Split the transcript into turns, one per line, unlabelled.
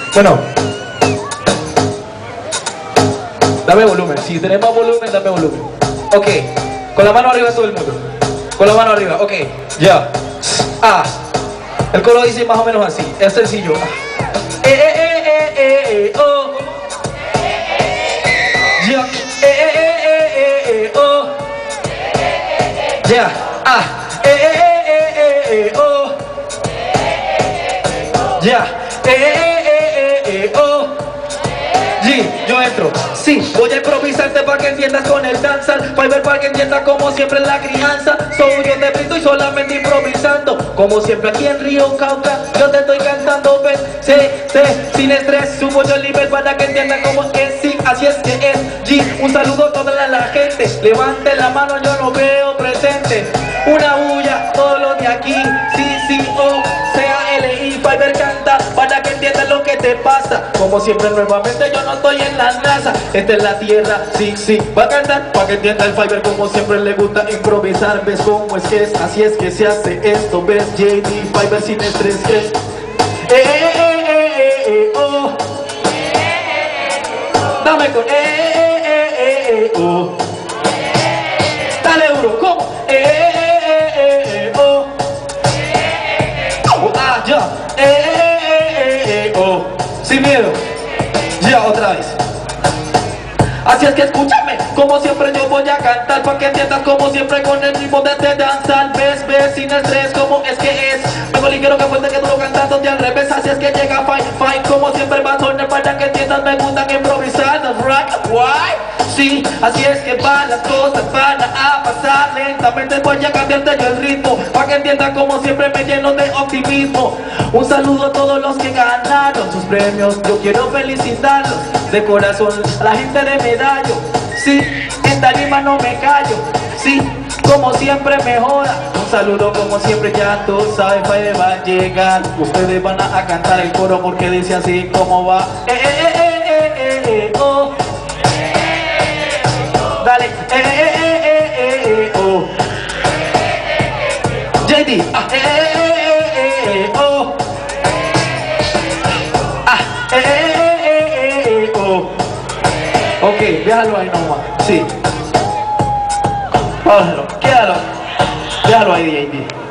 Bueno, dame volumen. Si tenés más volumen, dame volumen. Ok, con la mano arriba todo el mundo. Con la mano arriba, ok, ya. El coro dice más o menos así, es sencillo. Oh. Ya. Oh. Ya. Oh. Ya. Oh. Yo entro, sí, voy a improvisarte para que entiendas con el danzal. Fiverr para que entiendas como siempre en la crianza. Soy yo te brindo y solamente improvisando. Como siempre aquí en Río Cauca, yo te estoy cantando, ven, sin estrés. Subo yo el nivel para que entiendan cómo es, sí, así es que es. G, un saludo a toda la gente. Levante la mano, yo lo veo presente. Una bulla, todos los de aquí, sí, oh, C-A-L-I, Fiverr canta para que entiendan lo que te pasa. Como siempre nuevamente yo no estoy en la NASA, esta es la tierra, sí, va a cantar para que entienda el Fiverr. Como siempre le gusta improvisar, ves cómo es que es, así es que se hace esto, ves JD, Fiverr sin estrés es. Oh. Dame con oh. Dale duro, ¿cómo? Oh. Ya. Oh. Sin miedo. Ya, otra vez. Así es que escúchame, como siempre yo voy a cantar para que entiendas como siempre con el ritmo de este danzal. Ves, sin estrés, como es que es. Vengo ligero que fuerte que tú lo cantando de al revés. Así es que llega fine, como siempre va a sonar para que entiendas. Me gustan improvisar, rock, why? Sí, así es que van las cosas, van a pasar lentamente. Voy a cambiarte yo el ritmo para que entiendas como siempre me lleno de optimismo. Un saludo a todos los que ganaron sus premios, yo quiero felicitarlos de corazón a la gente de Medallo. Sí, en tarima no me callo. Sí, como siempre mejora. Un saludo como siempre, ya tú sabes, Fiverr va a llegar. Ustedes van a cantar el coro porque dice así como va. Oh. Dale, oh. JD, oh. Oh. Ok, déjalo ahí nomás, sí. Déjalo ahí, JD.